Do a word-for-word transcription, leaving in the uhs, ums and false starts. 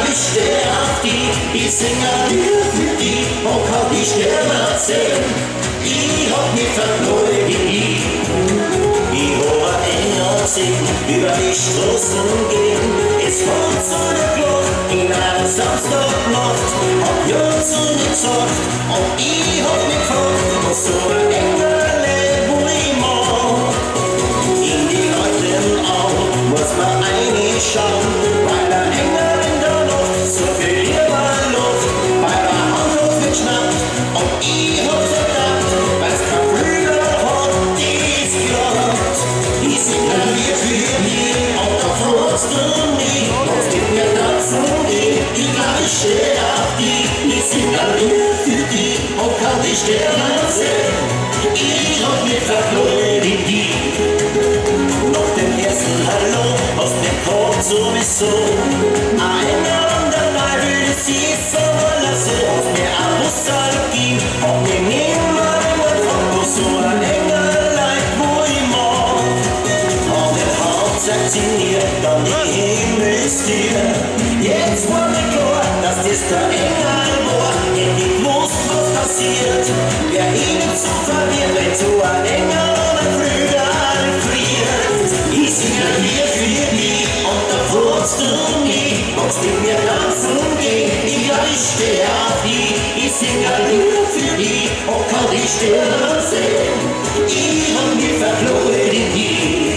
ich steh auf die, ich sing ein Lied für die, und kann die Sterne erzählen. Ich hab mich verknallt in die. Ich hab ein Engel gesehen, über die Straßen gehen. Es kommt so eine Glock in einer Samstagnacht. Hab ja zu mir gesagt, und ich hab mich gefragt, was so ein Engel lebt, wo ich mag. In die Leute Augen muss man reinschauen, weil der Engel in der Luft so viel Liebe Luft bei der Hand wird geschnappt. Und ich hab so gedacht, weil's kein Flügel hat, die ist glatt. Ich sing ein Lied für dich, und da fragst du mich, was mit mir dazu geht. Ich glaub, ich steh auf dich, ich sing ein Lied für dich, und kann die Sterne sehen. Ich hab mich verknallt in die. Nach dem ersten Hallo hast du gehabt sowieso ein Engel an der Leib, will sie verwollen, so hast mir ein Busserl gegeben, hab mich nimmer immer gefragt, wo so ein Engel leid, wo ich mag. Hab den Haupt sektioniert, dann die Himmel ist dir. Jetzt war mir klar, dass das der Engel war, hätt ich gewusst, was passiert, wär ich nicht so verwirrt, wenn so ein Engel ohne Flügel friert. Ich sing ein Lied für dich, und da fragst du mich, was mit mir tanzen geht. Ich glaub, ich steh auf dich, ich sing ein Lied für dich, und kann die Sterne sehen. Ich hab mich verknallt in dich.